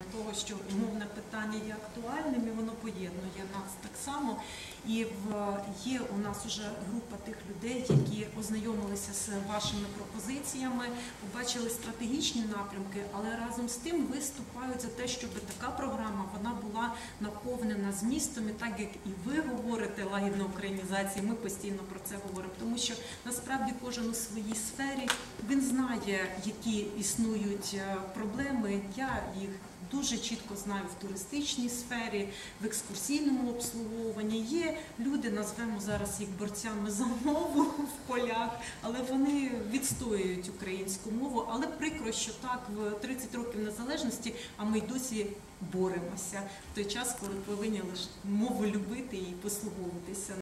того, що мовне питання є актуальним і воно поєднує нас так само. І є у нас вже група тих людей, які ознайомилися з вашими пропозиціями, побачили стратегічні напрямки, але разом з тим виступають за те, щоб така програма вона була наповнена змістом. І так як і ви говорите, лагідна українізація, ми постійно про це говоримо, тому що насправді кожен у своїй сфері, він знає, які існують проблеми. Я їх дуже чітко знаю в туристичній сфері, в екскурсійному обслуговуванні. Є люди, назвемо зараз їх борцями за мову в полях, але вони відстоюють українську мову. Але прикро, що так в 30 років незалежності, а ми й досі боремося в той час, коли повинні лише мову любити і послуговуватися.